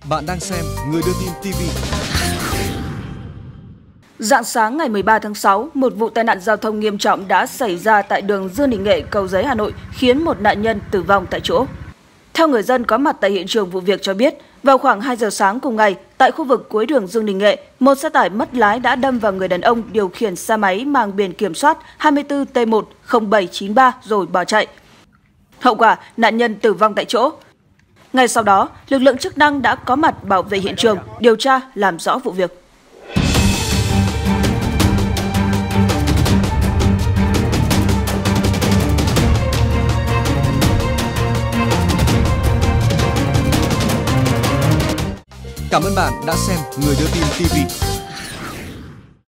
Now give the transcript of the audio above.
Bạn đang xem Người Đưa Tin TV. Rạng sáng ngày 13 tháng 6, một vụ tai nạn giao thông nghiêm trọng đã xảy ra tại đường Dương Đình Nghệ, Cầu Giấy, Hà Nội, khiến một nạn nhân tử vong tại chỗ. Theo người dân có mặt tại hiện trường vụ việc cho biết, vào khoảng 2 giờ sáng cùng ngày, tại khu vực cuối đường Dương Đình Nghệ, một xe tải mất lái đã đâm vào người đàn ông điều khiển xe máy mang biển kiểm soát 24T10793 rồi bỏ chạy. Hậu quả, nạn nhân tử vong tại chỗ. Ngay sau đó, lực lượng chức năng đã có mặt bảo vệ hiện trường, điều tra, làm rõ vụ việc. Cảm ơn bạn đã xem Người Đưa Tin TV.